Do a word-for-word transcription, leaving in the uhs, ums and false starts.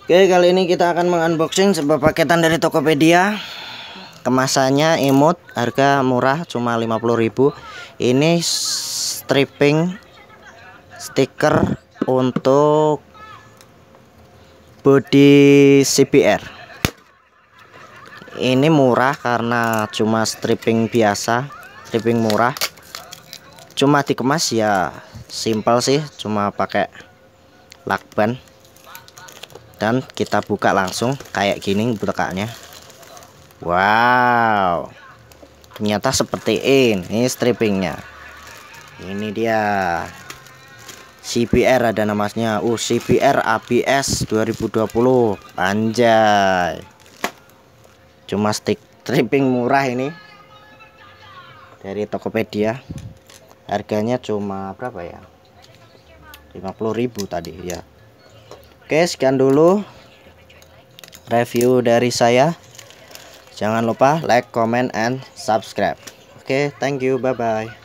Oke, kali ini kita akan mengunboxing sebuah paketan dari Tokopedia. Kemasannya imut, harga murah cuma lima puluh ribu. Ini stripping stiker untuk body C B R. Ini murah karena cuma stripping biasa, stripping murah. Cuma dikemas ya simpel sih, cuma pakai lakban. Dan kita buka langsung kayak gini bukaannya. Wow, ternyata seperti ini, ini strippingnya. Ini dia C B R, ada namanya. Uh, C B R A B S dua ribu dua puluh. Anjay, cuma stick stripping murah ini dari Tokopedia. Harganya cuma berapa ya, lima puluh ribu tadi ya. Oke, sekian dulu review dari saya. Jangan lupa like, comment, and subscribe. Oke, thank you, bye bye.